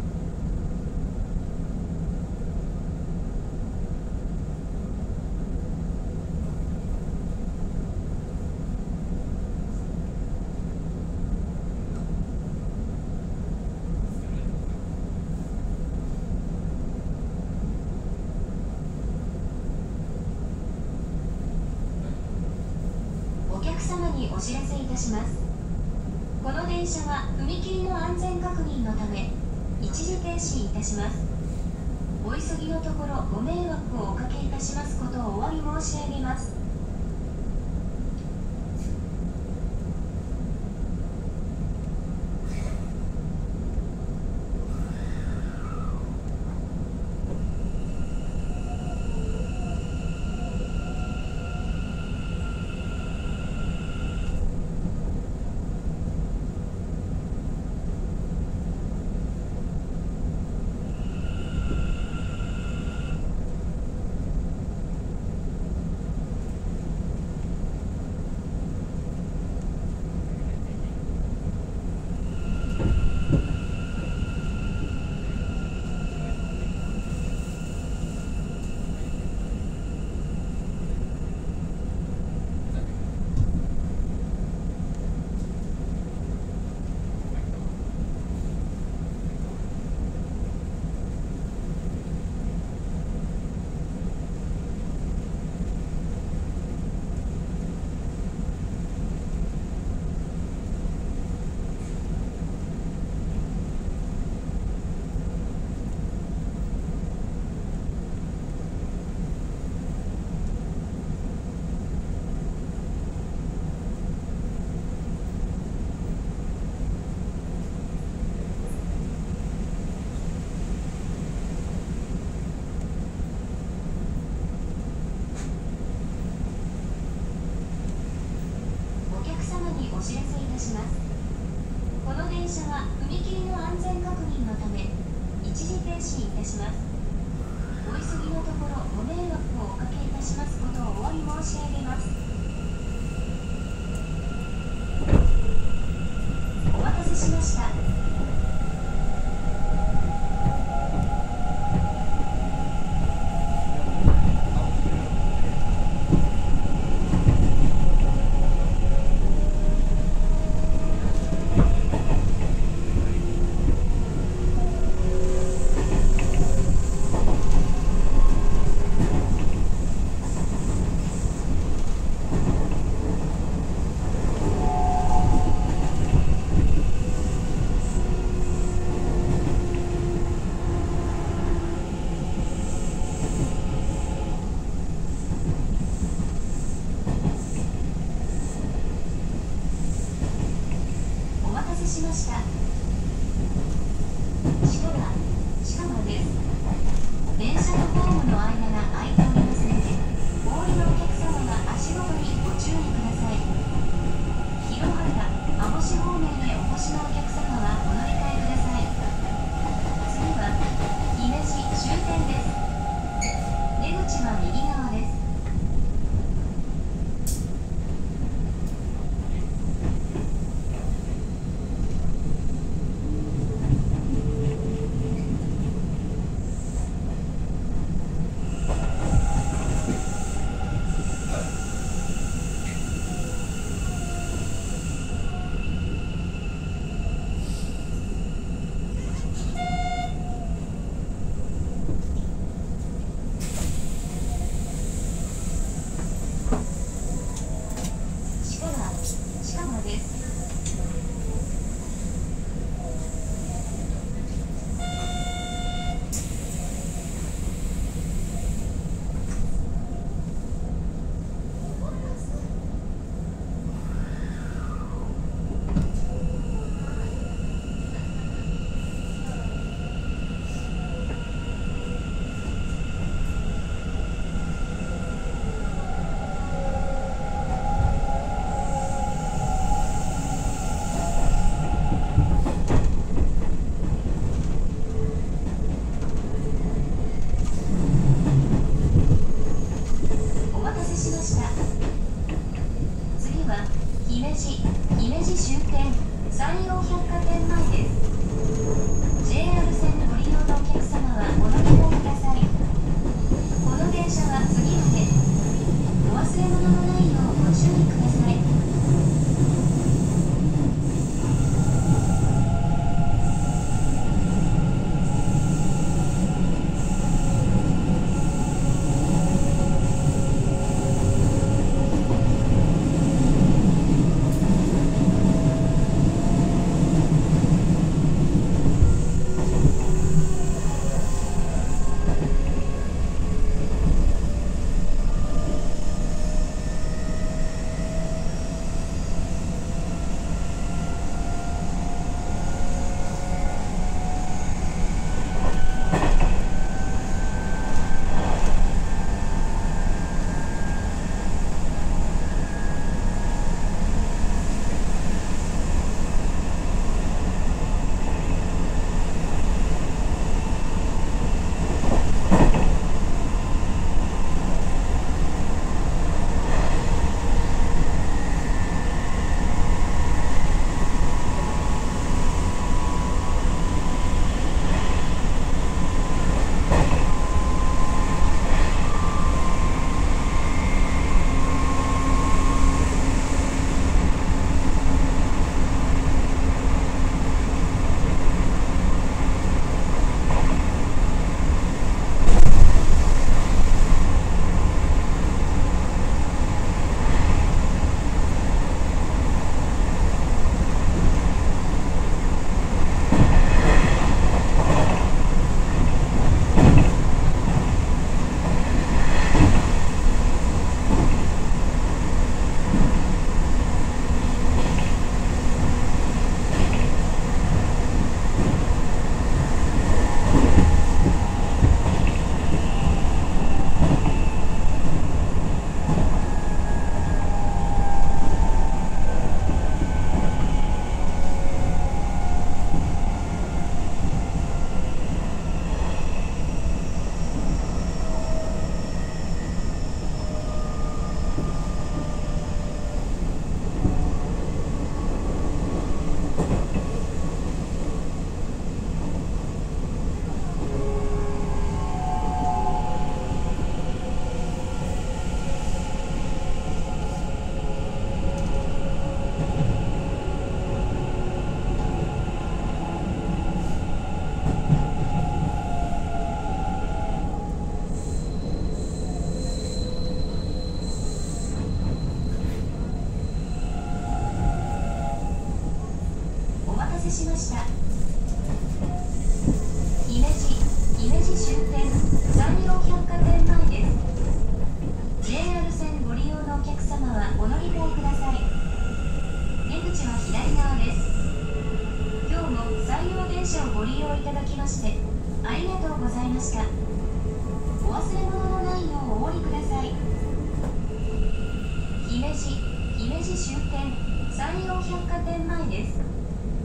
お客様にお知らせいたします。この電車は踏切の安全確認のため一時停止いたします。お急ぎのところご迷惑をおかけいたしますことをお詫び申し上げます。お知らせいたします。この電車は踏切の安全確認のため一時停止いたします。お急ぎのところご迷惑をおかけいたしますことをお詫び申し上げます。お待たせしました。しました。しかもです。電車とホームの間が空いておりますので、お降りのお客様が足元にご注意ください。広原、網干方面へお越しのお客様はお乗り換えください。次は姫路終点です。出口は右側です。 しました。姫路終点山陽百貨店前です。 JR 線ご利用のお客様はお乗り換えください。出口は左側です。今日も山陽電車をご利用いただきましてありがとうございました。お忘れ物のないようお降りください。姫路終点山陽百貨店前です。